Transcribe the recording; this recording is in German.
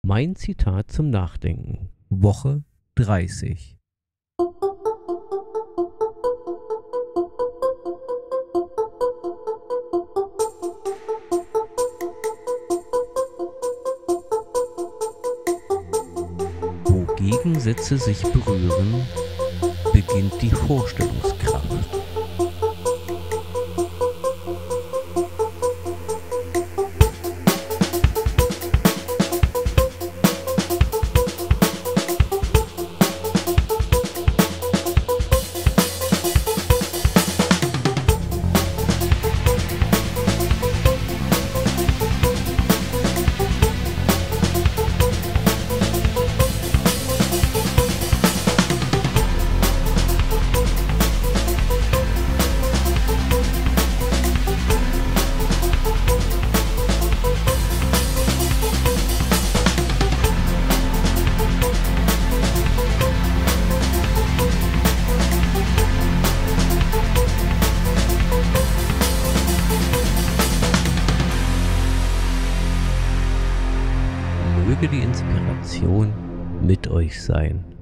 Mein Zitat zum Nachdenken. Woche 30. Wo Gegensätze sich berühren, beginnt die Vorstellungskraft. Möge die Inspiration mit euch sein.